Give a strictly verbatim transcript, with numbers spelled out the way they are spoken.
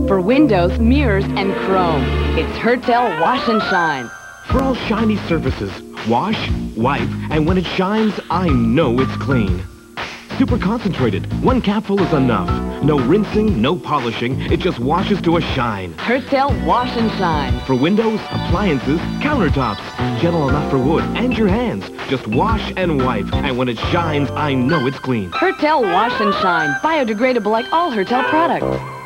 For windows, mirrors, and chrome, it's Hertel Wash and Shine. For all shiny surfaces, wash, wipe, and when it shines, I know it's clean. Super concentrated. One capful is enough. No rinsing, no polishing. It just washes to a shine. Hertel Wash and Shine. For windows, appliances, countertops. Gentle enough for wood and your hands. Just wash and wipe. And when it shines, I know it's clean. Hertel Wash and Shine. Biodegradable like all Hertel products.